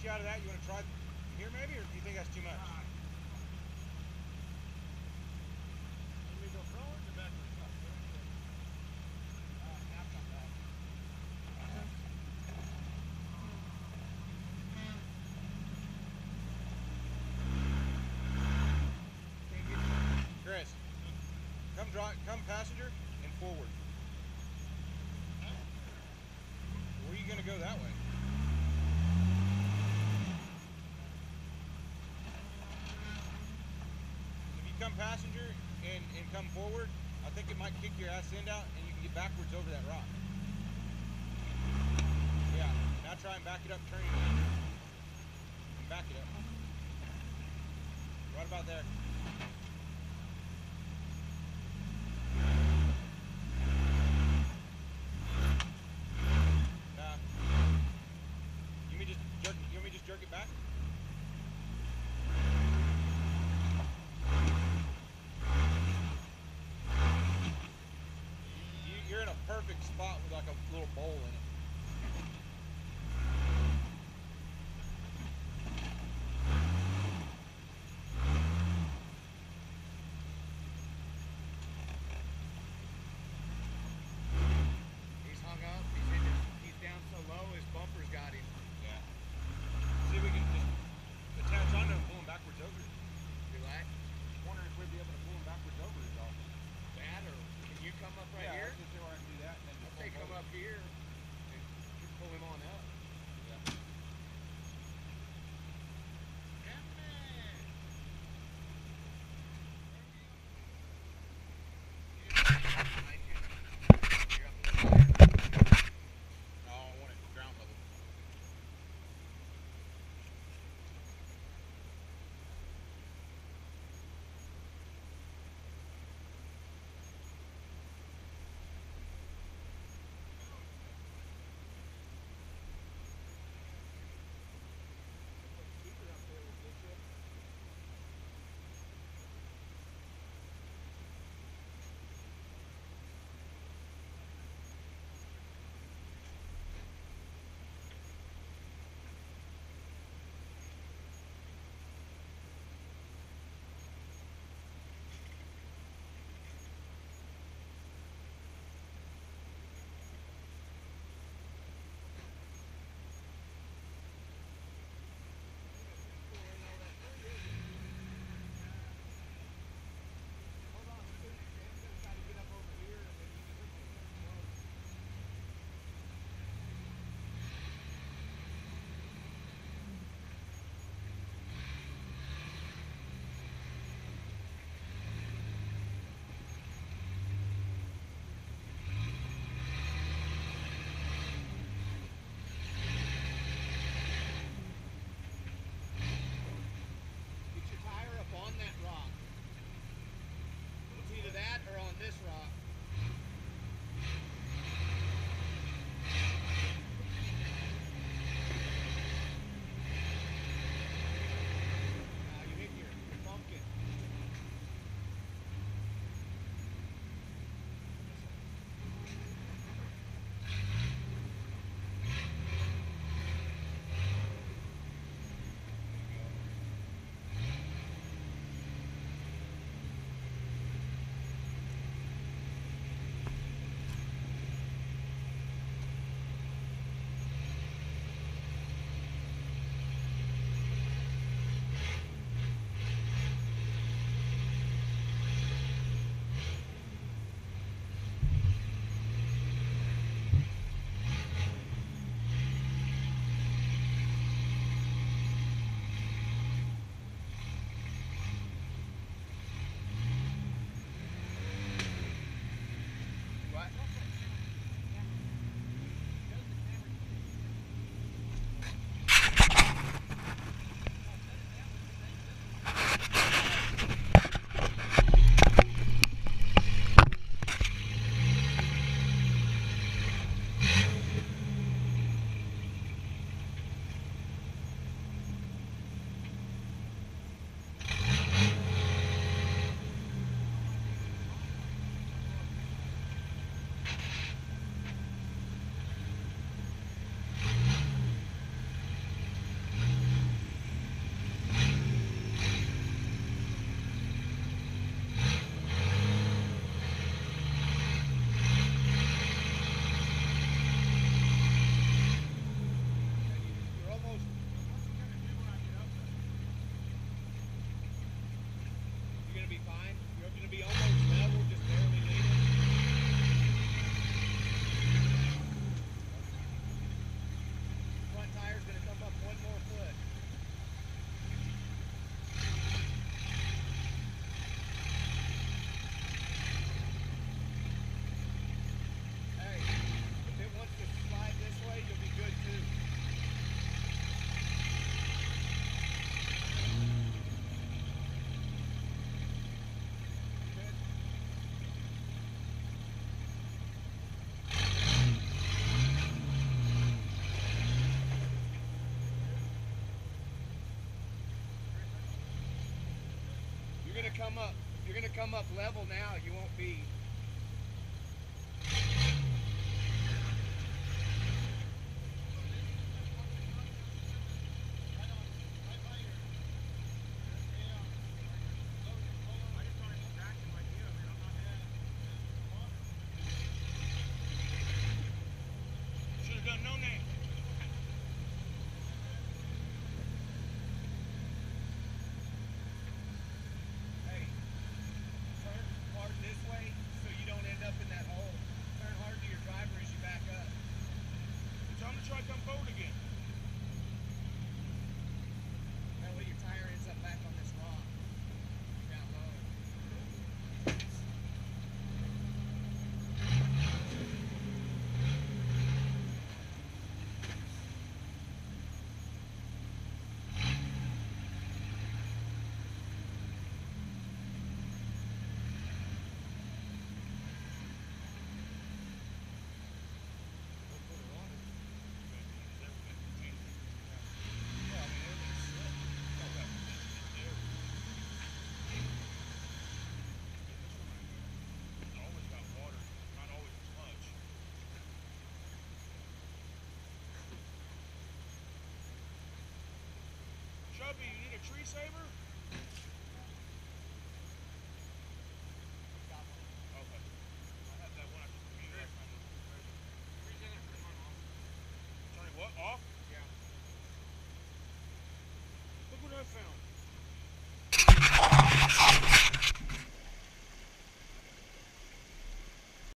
you out of that, you want to try here maybe, or do you think that's too much? Let me go forward and backwards. Chris, come passenger and forward. Or are you going to go that way? If you come passenger and come forward, I think it might kick your ass end out and you can get backwards over that rock. Yeah, now try and back it up, turning it in. And back it up. Right about there. Nah. You want me just jerk it back? You're in a perfect spot with like a little bowl in it. He's hung up. He's down so low, his bumper's got him. Yeah. See if we can just attach onto him and pull him backwards over it. Do what? Wondering if we'd be able to pull him backwards over it all. That or can you come up right here? Let's just see where I can do that and then just Say come up here. gonna come up level now. You won't be. Should have done no name. Hey, turn hard this way so you don't end up in that hole. Turn hard to your driver as you back up. Tell him to try to come forward again. That way your tire ends up back on this rock. Down low. Always got water, not always as much. Chubby, you need a tree saver?